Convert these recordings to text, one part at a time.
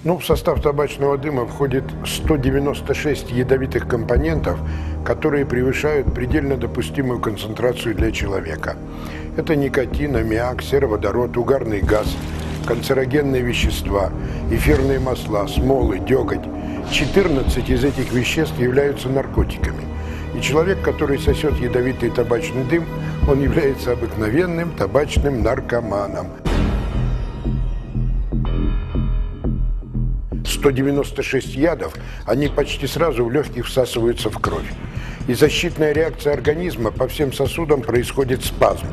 Ну, в состав табачного дыма входит 196 ядовитых компонентов, которые превышают предельно допустимую концентрацию для человека. Это никотин, аммиак, сероводород, угарный газ, канцерогенные вещества, эфирные масла, смолы, деготь. 14 из этих веществ являются наркотиками. И человек, который сосет ядовитый табачный дым, он является обыкновенным табачным наркоманом. 196 ядов, они почти сразу в легких всасываются в кровь. И защитная реакция организма по всем сосудам происходит спазм.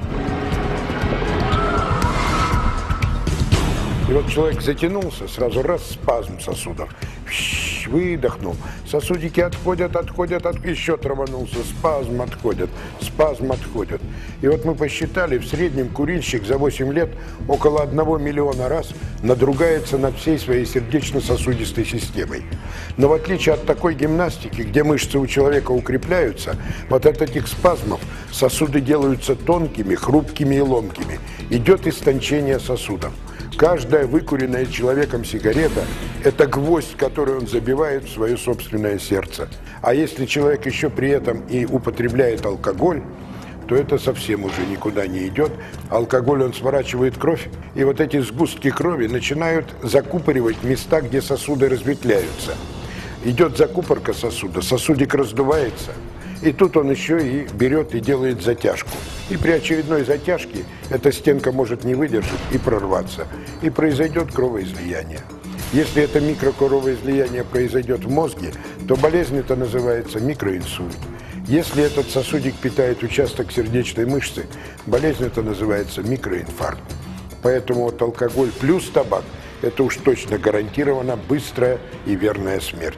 И вот человек затянулся, сразу раз спазм сосудов. Выдохнул. Сосудики отходят, еще траванулся, спазм отходят. И вот мы посчитали, в среднем курильщик за 8 лет около 1 миллиона раз надругается над всей своей сердечно-сосудистой системой. Но в отличие от такой гимнастики, где мышцы у человека укрепляются, вот от этих спазмов сосуды делаются тонкими, хрупкими и ломкими. Идет истончение сосудов. Каждая выкуренная человеком сигарета – это гвоздь, который он забивает в свое собственное сердце. А если человек еще при этом и употребляет алкоголь, то это совсем уже никуда не идет. Алкоголь, он сворачивает кровь, и вот эти сгустки крови начинают закупоривать места, где сосуды разветвляются. Идет закупорка сосуда, сосудик раздувается, и тут он еще и берет и делает затяжку. И при очередной затяжке эта стенка может не выдержать и прорваться, и произойдет кровоизлияние. Если это микрокровоизлияние произойдет в мозге, то болезнь это называется микроинсульт. Если этот сосудик питает участок сердечной мышцы, болезнь это называется микроинфаркт. Поэтому вот алкоголь плюс табак – это уж точно гарантированно быстрая и верная смерть.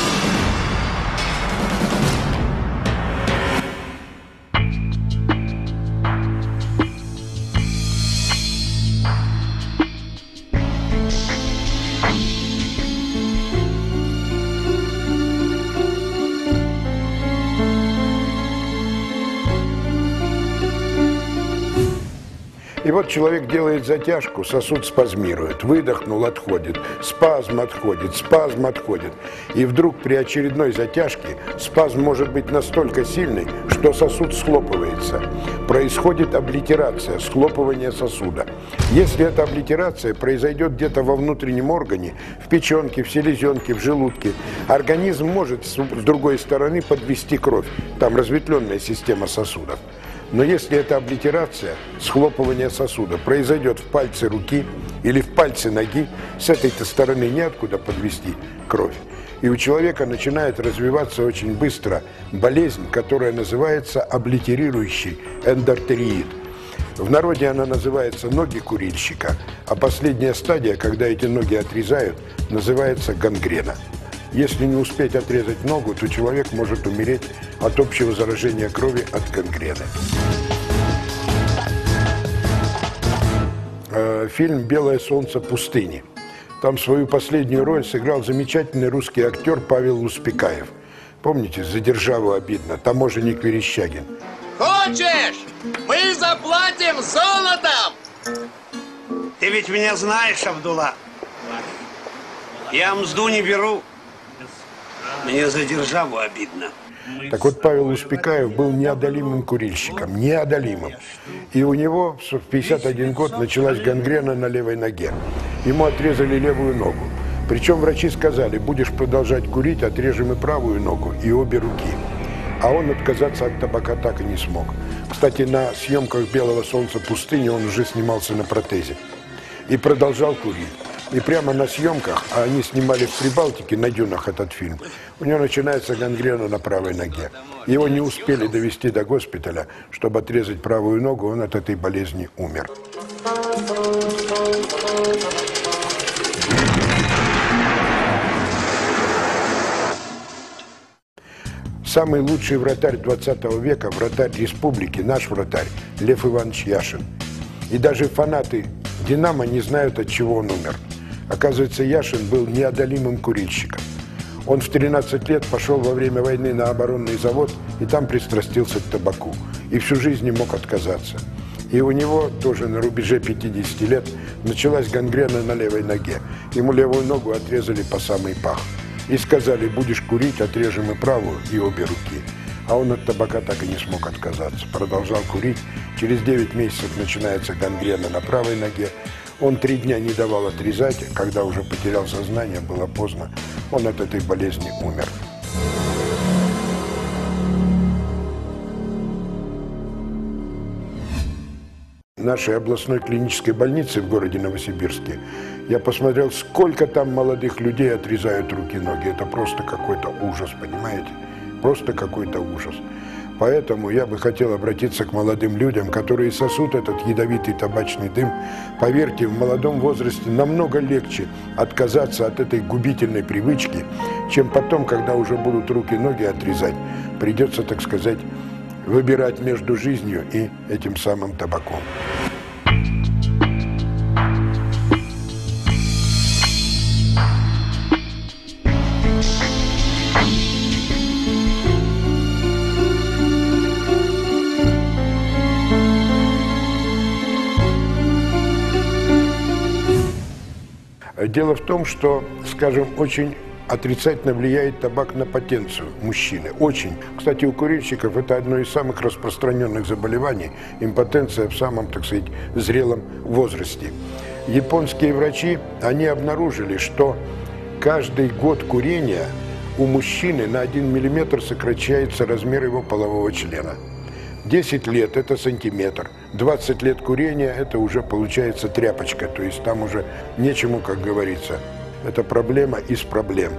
И вот человек делает затяжку, сосуд спазмирует, выдохнул, отходит, спазм отходит. И вдруг при очередной затяжке спазм может быть настолько сильный, что сосуд схлопывается. Происходит облитерация, схлопывание сосуда. Если эта облитерация произойдет где-то во внутреннем органе, в печенке, в селезенке, в желудке, организм может с другой стороны подвести кровь. Там разветвленная система сосудов. Но если эта облитерация, схлопывание сосуда, произойдет в пальце руки или в пальце ноги, с этой-то стороны неоткуда подвести кровь. И у человека начинает развиваться очень быстро болезнь, которая называется облитерирующий эндоартериит. В народе она называется ноги курильщика, а последняя стадия, когда эти ноги отрезают, называется гангрена. Если не успеть отрезать ногу, то человек может умереть от общего заражения крови от гангрены. Фильм «Белое солнце пустыни». Там свою последнюю роль сыграл замечательный русский актер Павел Успекаев. Помните, «За державу обидно», таможенник Верещагин. Хочешь? Мы заплатим золотом! Ты ведь меня знаешь, Абдулла. Я мзду не беру. Мне за державу обидно. Так вот, Павел Успекаев был неодолимым курильщиком, неодолимым. И у него в 51 год началась гангрена на левой ноге. Ему отрезали левую ногу. Причем врачи сказали, будешь продолжать курить, отрежем и правую ногу, и обе руки. А он отказаться от табака так и не смог. Кстати, на съемках «Белого солнца пустыни» он уже снимался на протезе. И продолжал курить. И прямо на съемках, а они снимали в Прибалтике, на дюнах этот фильм, у него начинается гангрена на правой ноге. Его не успели довести до госпиталя, чтобы отрезать правую ногу, он от этой болезни умер. Самый лучший вратарь 20 века, вратарь республики, наш вратарь, Лев Иванович Яшин. И даже фанаты «Динамо» не знают, от чего он умер. Оказывается, Яшин был неодолимым курильщиком. Он в 13 лет пошел во время войны на оборонный завод и там пристрастился к табаку. И всю жизнь не мог отказаться. И у него тоже на рубеже 50 лет началась гангрена на левой ноге. Ему левую ногу отрезали по самый пах. И сказали: будешь курить, отрежем и правую, и обе руки. А он от табака так и не смог отказаться. Продолжал курить. Через 9 месяцев начинается гангрена на правой ноге. Он 3 дня не давал отрезать. Когда уже потерял сознание, было поздно. Он от этой болезни умер. В нашей областной клинической больнице в городе Новосибирске я посмотрел, сколько там молодых людей отрезают руки-ноги. Это просто какой-то ужас, понимаете? Просто какой-то ужас. Поэтому я бы хотел обратиться к молодым людям, которые сосут этот ядовитый табачный дым. Поверьте, в молодом возрасте намного легче отказаться от этой губительной привычки, чем потом, когда уже будут руки-ноги отрезать, придется, так сказать, выбирать между жизнью и этим самым табаком. Дело в том, что, скажем, очень отрицательно влияет табак на потенцию мужчины. Очень. Кстати, у курильщиков это одно из самых распространенных заболеваний. Импотенция в самом, так сказать, зрелом возрасте. Японские врачи, они обнаружили, что каждый год курения у мужчины на 1 миллиметр сокращается размер его полового члена. 10 лет – это сантиметр, 20 лет курения – это уже получается тряпочка, то есть там уже нечему, как говорится. Это проблема из проблем.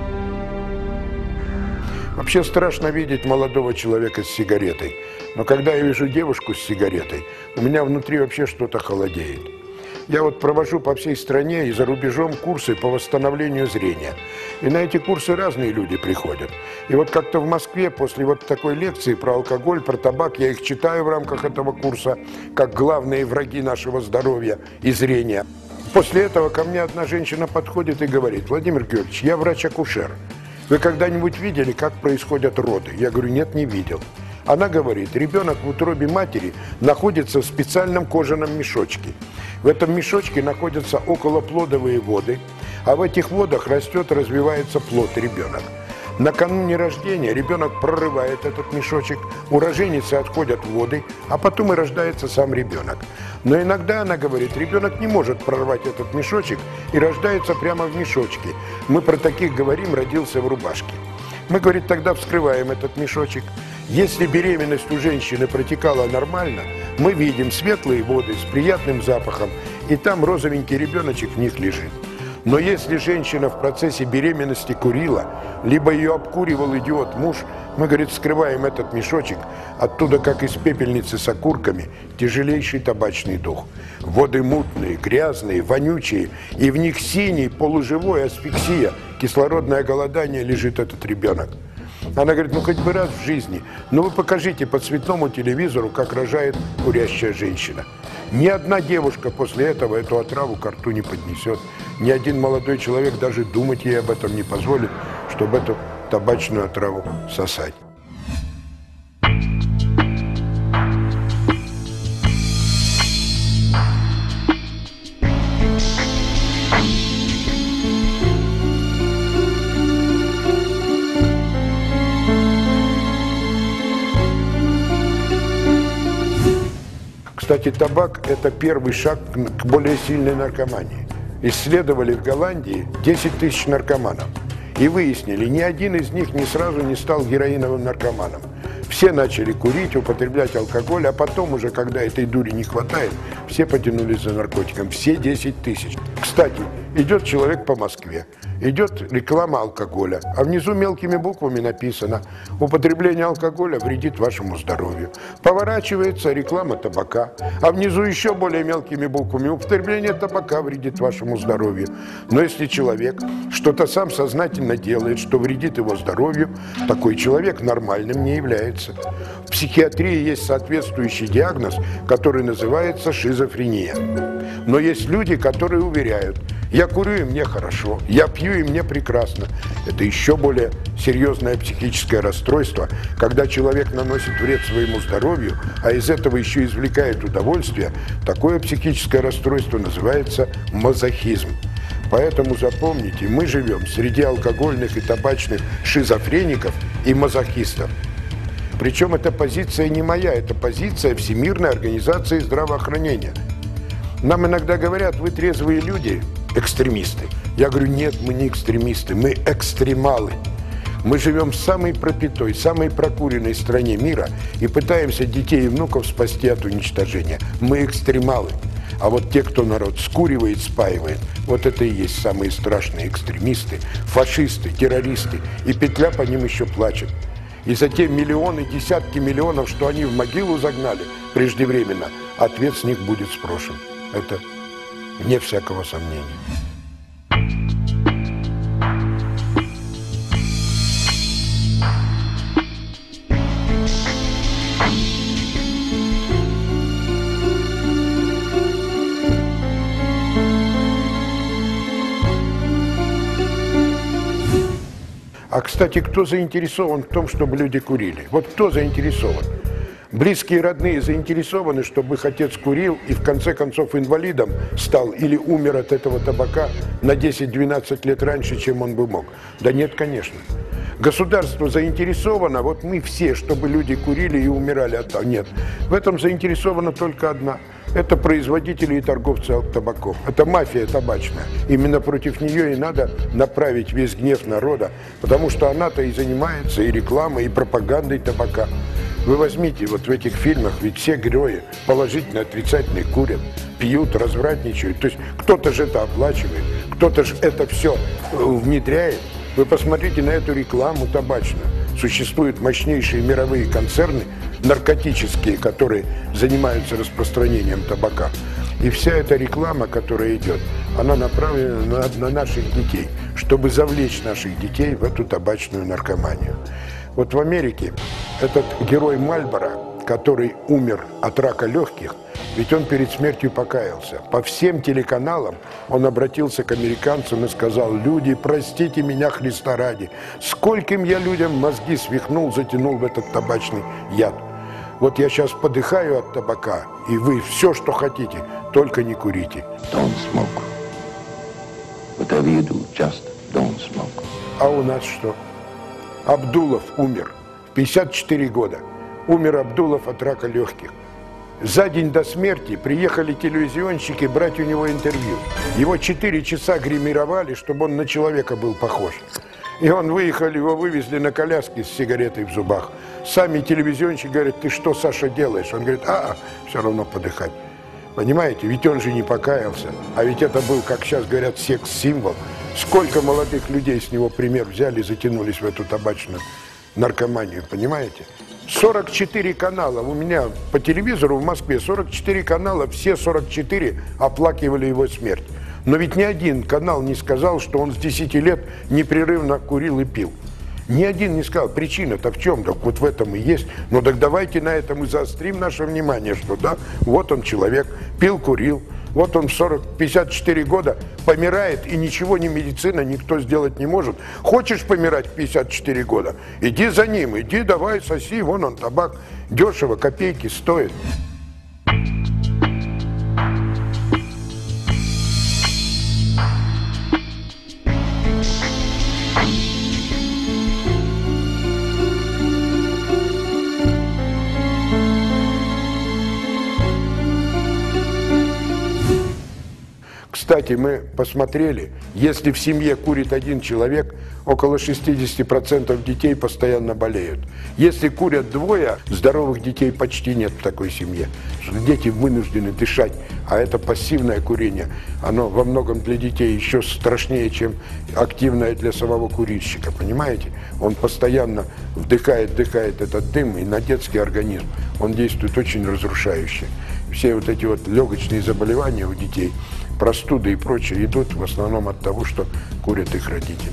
Вообще страшно видеть молодого человека с сигаретой, но когда я вижу девушку с сигаретой, у меня внутри вообще что-то холодеет. Я вот провожу по всей стране и за рубежом курсы по восстановлению зрения. И на эти курсы разные люди приходят. И вот как-то в Москве после вот такой лекции про алкоголь, про табак, я их читаю в рамках этого курса, как главные враги нашего здоровья и зрения. После этого ко мне одна женщина подходит и говорит: Владимир Георгиевич, я врач-акушер. Вы когда-нибудь видели, как происходят роды? Я говорю: нет, не видел. Она говорит: ребенок в утробе матери находится в специальном кожаном мешочке. В этом мешочке находятся околоплодовые воды, а в этих водах растет, развивается плод, ребенок. Накануне рождения ребенок прорывает этот мешочек, у роженицы отходят воды, а потом и рождается сам ребенок. Но иногда, она говорит, ребенок не может прорвать этот мешочек и рождается прямо в мешочке. Мы про таких говорим: родился в рубашке. Мы, говорит, тогда вскрываем этот мешочек. Если беременность у женщины протекала нормально, мы видим светлые воды с приятным запахом, и там розовенький ребеночек в них лежит. Но если женщина в процессе беременности курила, либо ее обкуривал идиот-муж, мы, говорит, вскрываем этот мешочек, оттуда, как из пепельницы с окурками, тяжелейший табачный дух. Воды мутные, грязные, вонючие, и в них синий, полуживой, асфиксия, кислородное голодание лежит этот ребенок. Она говорит: ну хоть бы раз в жизни, ну вы покажите по цветному телевизору, как рожает курящая женщина. Ни одна девушка после этого эту отраву ко рту не поднесет. Ни один молодой человек даже думать ей об этом не позволит, чтобы эту табачную отраву сосать. Кстати, табак – это первый шаг к более сильной наркомании. Исследовали в Голландии 10 тысяч наркоманов и выяснили, ни один из них ни сразу не стал героиновым наркоманом. Все начали курить, употреблять алкоголь, а потом уже, когда этой дури не хватает, все потянулись за наркотиком. Все 10 тысяч. Кстати, идет человек по Москве, идет реклама алкоголя, а внизу мелкими буквами написано: употребление алкоголя вредит вашему здоровью. Поворачивается реклама табака, а внизу еще более мелкими буквами: употребление табака вредит вашему здоровью. Но если человек что-то сам сознательно делает, что вредит его здоровью, такой человек нормальным не является. В психиатрии есть соответствующий диагноз, который называется шизофрения. Но есть люди, которые уверяют: Я курю, и мне хорошо. Я пью, и мне прекрасно. Это еще более серьезное психическое расстройство, когда человек наносит вред своему здоровью, а из этого еще извлекает удовольствие. Такое психическое расстройство называется мазохизм. Поэтому запомните, мы живем среди алкогольных и табачных шизофреников и мазохистов. Причем эта позиция не моя, это позиция Всемирной организации здравоохранения. Нам иногда говорят, вы трезвые люди, экстремисты. Я говорю, нет, мы не экстремисты, мы экстремалы. Мы живем в самой пропитой, самой прокуренной стране мира и пытаемся детей и внуков спасти от уничтожения. Мы экстремалы. А вот те, кто народ скуривает, спаивает, вот это и есть самые страшные экстремисты, фашисты, террористы. И петля по ним еще плачет. И за те миллионы, десятки миллионов, что они в могилу загнали преждевременно, ответ с них будет спрошен. Это вне всякого сомнения. А, кстати, кто заинтересован в том, чтобы люди курили? Вот кто заинтересован? Близкие и родные заинтересованы, чтобы их отец курил и в конце концов инвалидом стал или умер от этого табака на 10-12 лет раньше, чем он бы мог? Да нет, конечно. Государство заинтересовано, вот мы все, чтобы люди курили и умирали от того. Нет, в этом заинтересована только одна. Это производители и торговцы табаком. Это мафия табачная. Именно против нее и надо направить весь гнев народа, потому что она-то и занимается и рекламой, и пропагандой табака. Вы возьмите, вот в этих фильмах ведь все герои положительно, отрицательно курят, пьют, развратничают. То есть кто-то же это оплачивает, кто-то же это все внедряет. Вы посмотрите на эту рекламу табачную. Существуют мощнейшие мировые концерны, наркотические, которые занимаются распространением табака. И вся эта реклама, которая идет, она направлена на наших детей, чтобы завлечь наших детей в эту табачную наркоманию. Вот в Америке этот герой Мальборо, который умер от рака легких, ведь он перед смертью покаялся. По всем телеканалам он обратился к американцам и сказал: люди, простите меня Христа ради, скольким я людям мозги свихнул, затянул в этот табачный яд. Вот я сейчас подыхаю от табака, и вы все, что хотите, только не курите. Don't smoke. Whatever you do, just don't smoke. А у нас что? Абдулов умер в 54 года. Умер Абдулов от рака легких. За день до смерти приехали телевизионщики брать у него интервью. Его 4 часа гримировали, чтобы он на человека был похож. И он выехал, его вывезли на коляске с сигаретой в зубах. Сами телевизионщики говорят: ты что, Саша, делаешь? Он говорит: все равно подыхать. Понимаете, ведь он же не покаялся. А ведь это был, как сейчас говорят, секс-символ. Сколько молодых людей с него пример взяли и затянулись в эту табачную наркоманию, понимаете? 44 канала. У меня по телевизору в Москве 44 канала, все 44 оплакивали его смерть. Но ведь ни один канал не сказал, что он с 10 лет непрерывно курил и пил. Ни один не сказал. Причина-то в чем? Так вот в этом и есть. Ну так давайте на этом и заострим наше внимание, что да, вот он человек, пил, курил. Вот он в 54 года помирает, и ничего ни медицина, никто сделать не может. Хочешь помирать в 54 года? Иди за ним, иди давай соси, вон он табак. Дешево, копейки стоит. Кстати, мы посмотрели, если в семье курит один человек, около 60% детей постоянно болеют. Если курят двое, здоровых детей почти нет в такой семье. Дети вынуждены дышать, а это пассивное курение, оно во многом для детей еще страшнее, чем активное для самого курильщика, понимаете? Он постоянно вдыхает этот дым, и на детский организм он действует очень разрушающе. Все вот эти вот легочные заболевания у детей, простуды и прочее идут в основном от того, что курят их родители.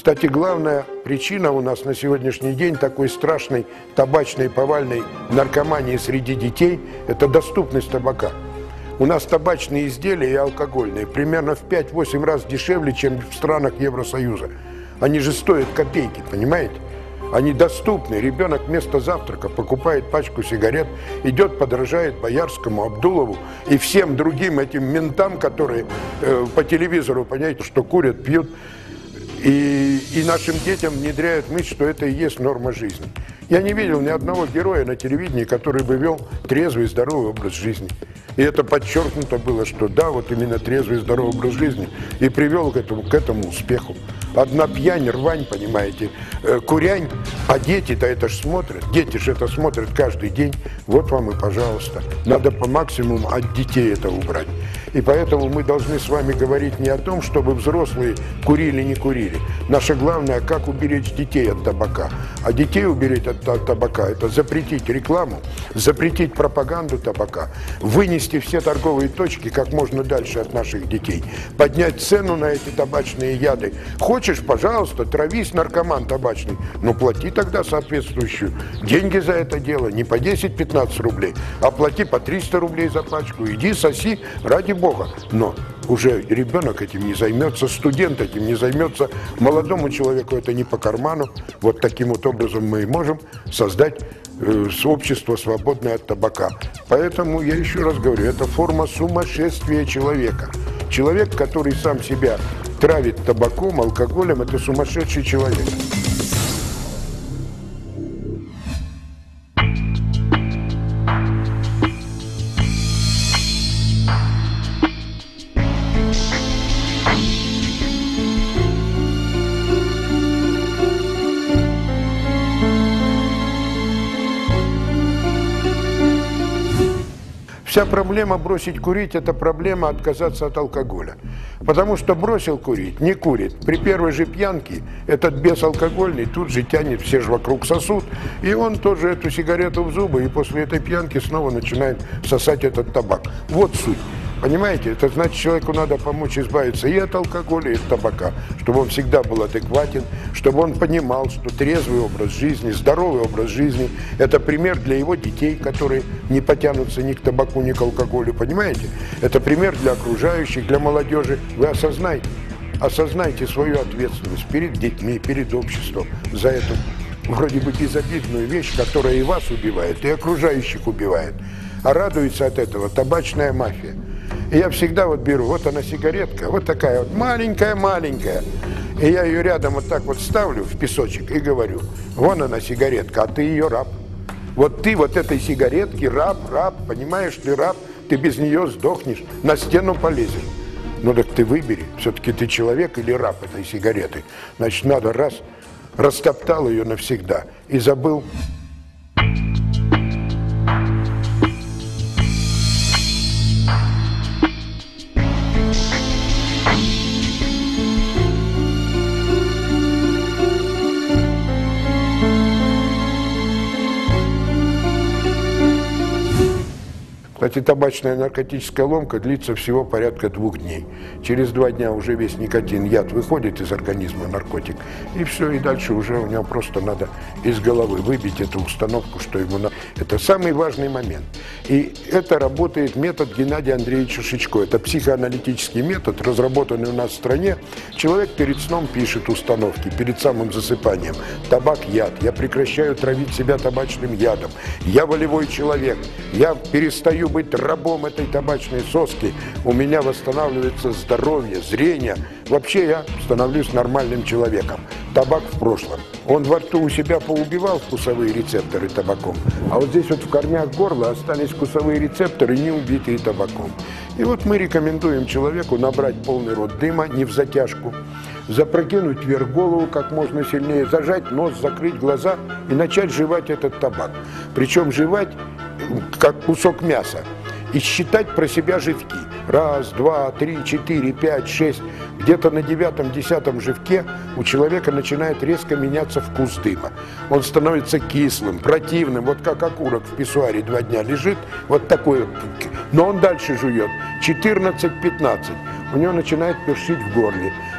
Кстати, главная причина у нас на сегодняшний день такой страшной табачной повальной наркомании среди детей – это доступность табака. У нас табачные изделия и алкогольные примерно в 5-8 раз дешевле, чем в странах Евросоюза. Они же стоят копейки, понимаете? Они доступны. Ребенок вместо завтрака покупает пачку сигарет, идет, подражает Боярскому, Абдулову и всем другим этим ментам, которые по телевизору, понимаете, что курят, пьют. И нашим детям внедряют мысль, что это и есть норма жизни. Я не видел ни одного героя на телевидении, который бы вел трезвый и здоровый образ жизни. И это подчеркнуто было, что да, вот именно трезвый и здоровый образ жизни и привел к этому успеху. Одна пьянь, рвань, понимаете, курянь, а дети-то это ж смотрят. Дети же это смотрят каждый день. Вот вам и пожалуйста. Надо по максимуму от детей это убрать. И поэтому мы должны с вами говорить не о том, чтобы взрослые курили, не курили. Наше главное, как уберечь детей от табака. А детей уберечь от табака – это запретить рекламу, запретить пропаганду табака, вынести все торговые точки как можно дальше от наших детей, поднять цену на эти табачные яды. Хочешь, пожалуйста, травись, наркоман табачный, но плати тогда соответствующую деньги за это дело, не по 10-15 рублей, а плати по 300 рублей за пачку. Иди, соси, ради Бога. Но уже ребенок этим не займется, студент этим не займется, молодому человеку это не по карману. Вот таким вот образом мы и можем создать общество, свободное от табака. Поэтому я еще раз говорю, это форма сумасшествия человека. Человек, который сам себя травит табаком, алкоголем, это сумасшедший человек. Вся проблема бросить курить – это проблема отказаться от алкоголя. Потому что бросил курить, не курит. При первой же пьянке этот бес алкогольный тут же тянет, все же вокруг сосуд, и он тоже эту сигарету в зубы, и после этой пьянки снова начинает сосать этот табак. Вот суть. Понимаете, это значит, человеку надо помочь избавиться и от алкоголя, и от табака, чтобы он всегда был адекватен, чтобы он понимал, что трезвый образ жизни, здоровый образ жизни – это пример для его детей, которые не потянутся ни к табаку, ни к алкоголю, понимаете? Это пример для окружающих, для молодежи. Вы осознайте свою ответственность перед детьми, перед обществом за эту вроде бы безобидную вещь, которая и вас убивает, и окружающих убивает. А радуется от этого табачная мафия. И я всегда вот беру, вот она сигаретка, вот такая вот маленькая-маленькая. И я ее рядом вот так вот ставлю в песочек и говорю, вон она сигаретка, а ты ее раб. Вот ты вот этой сигаретки раб, понимаешь, ты раб, ты без нее сдохнешь, на стену полезешь. Ну так ты выбери, все-таки ты человек или раб этой сигареты. Значит, надо растоптал ее навсегда и забыл. Кстати, табачная наркотическая ломка длится всего порядка 2 дней. Через 2 дня уже весь никотин, яд выходит из организма, наркотик. И все, и дальше уже у него просто надо из головы выбить эту установку, что ему надо. Это самый важный момент. И это работает метод Геннадия Андреевича Шичко. Это психоаналитический метод, разработанный у нас в стране. Человек перед сном пишет установки, перед самым засыпанием. Табак – яд. Я прекращаю травить себя табачным ядом. Я волевой человек. Я перестаю быть рабом этой табачной соски, у меня восстанавливается здоровье, зрение. Вообще я становлюсь нормальным человеком. Табак в прошлом. Он во рту у себя поубивал вкусовые рецепторы табаком, а вот здесь вот в корнях горла остались вкусовые рецепторы, не убитые табаком. И вот мы рекомендуем человеку набрать полный рот дыма, не в затяжку, запрокинуть вверх голову как можно сильнее, зажать нос, закрыть глаза и начать жевать этот табак. Причем жевать как кусок мяса. И считать про себя живки. 1, 2, 3, 4, 5, 6. Где-то на 9-10 живке у человека начинает резко меняться вкус дыма. Он становится кислым, противным, вот как окурок в писсуаре 2 дня лежит, вот такой вот. Но он дальше жует. 14-15. У него начинает першить в горле.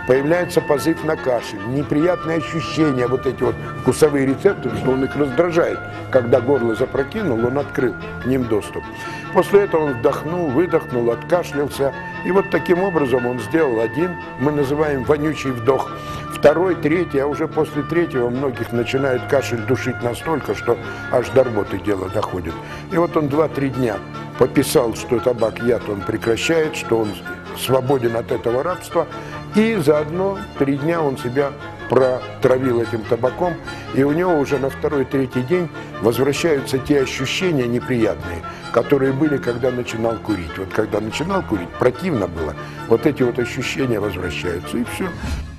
появляется позыв на кашель, неприятные ощущения, вот эти вот вкусовые рецепторы, что он их раздражает. Когда горло запрокинул, он открыл к ним доступ. После этого он вдохнул, выдохнул, откашлялся. И вот таким образом он сделал один, мы называем вонючий вдох, второй, третий, а уже после третьего многих начинает кашель душить настолько, что аж до рвоты дело доходит. И вот он 2-3 дня пописал, что табак яд он прекращает, что он свободен от этого рабства, и заодно 3 дня он себя протравил этим табаком, и у него уже на 2-3 день возвращаются те ощущения неприятные, которые были, когда начинал курить. Вот когда начинал курить, противно было, вот эти вот ощущения возвращаются, и все.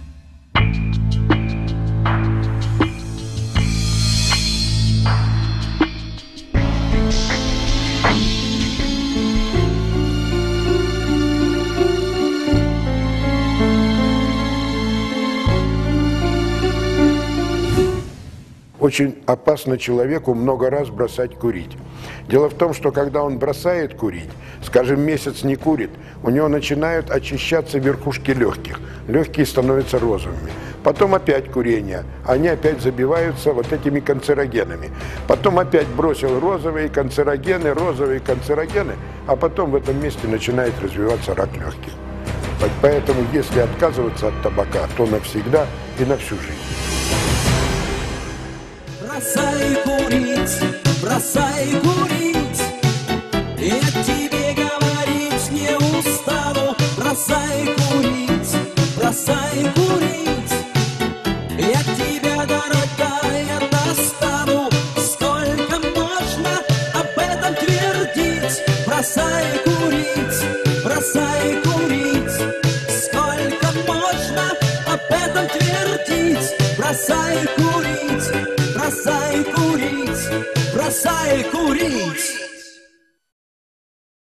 Очень опасно человеку много раз бросать курить. Дело в том, что когда он бросает курить, скажем, месяц не курит, у него начинают очищаться верхушки легких. Легкие становятся розовыми. Потом опять курение, они опять забиваются вот этими канцерогенами. Потом опять бросил розовые канцерогены, а потом в этом месте начинает развиваться рак легких. Поэтому, если отказываться от табака, то навсегда и на всю жизнь. Бросай курить, я тебе говорить не устану. Бросай курить, я тебя, дорогая, достану. Сколько можно об этом твердить? Бросай курить, сколько можно об этом твердить? Бросай курить, бросай курить.